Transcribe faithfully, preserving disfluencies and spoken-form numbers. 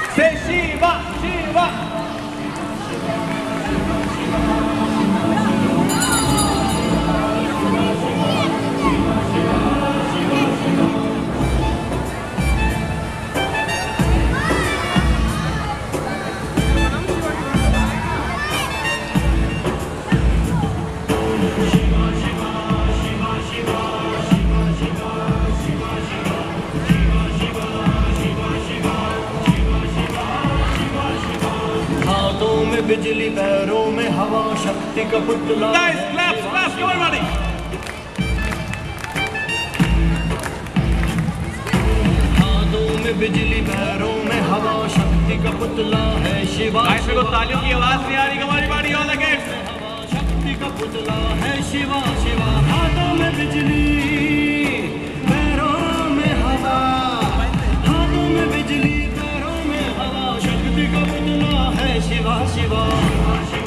Say Shiva, Shiva. बिजली पैरों में हवा शक्ति का पुतला। Nice, claps, claps, come on, buddy. हाथों में बिजली पैरों में हवा शक्ति का पुतला है शिवा। Guys, मेरे को तालियों की आवाज नहीं आ रही हमारी बाड़ी all again. हवा शक्ति का पुतला है शिवा शिवा। हाथों में बिजली पैरों में हवा, हाथों में बिजली पैरों में हवा शक्ति का पुतला है शिवा शिवा।